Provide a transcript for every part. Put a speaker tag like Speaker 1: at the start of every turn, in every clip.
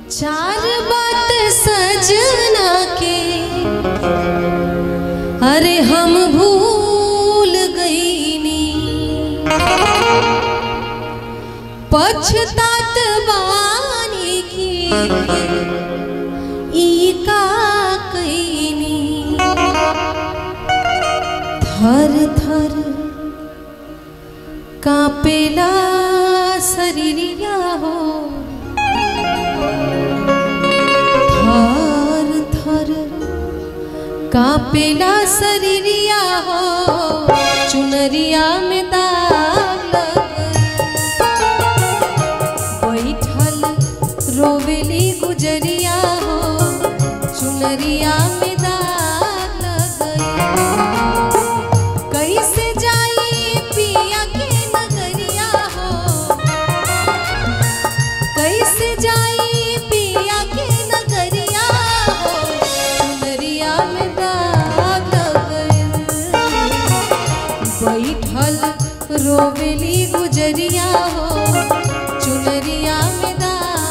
Speaker 1: चार बात सजना के अरे हम भूल गईनी, पछतात बानी की ई का कईनी। थर थर कापेला शरीरिया हो, थर थर कापेला शरीरिया हो, चुनरिया में दाग बैठल रोवेली गुजरिया हो, चुनरिया में दाग कैसे जाई पिया के नगरिया हो, कैसे जाई पिया के नगरिया हो, चुनरिया में दाग बैठल रोवेली गुजरिया हो, चुनरिया में दाग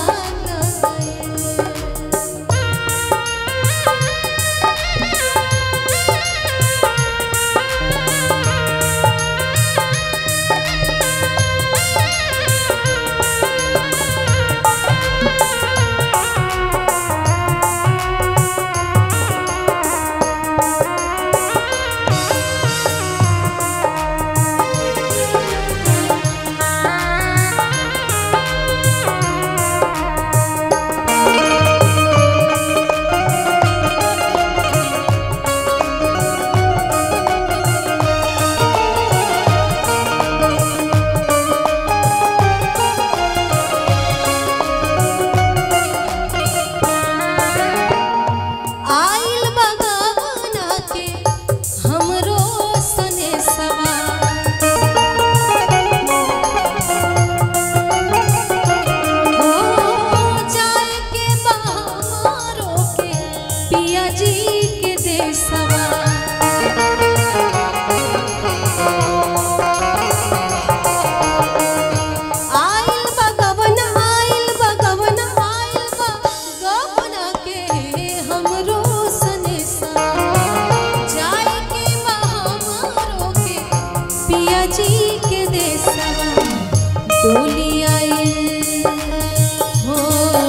Speaker 1: डोली आई हो,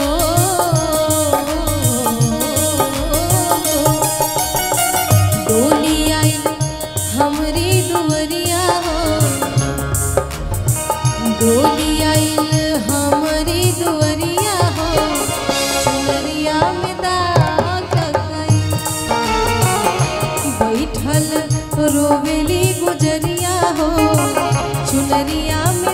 Speaker 1: डोली आई हमरी दुवरिया हो, डोली आई हमरी दुवरिया हो, चुनरिया में दाग गई बैठल रोवेली गुजरिया हो, चुनरिया में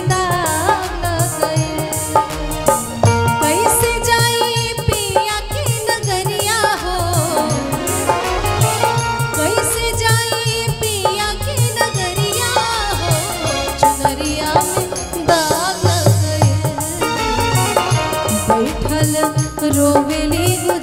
Speaker 1: रोवेली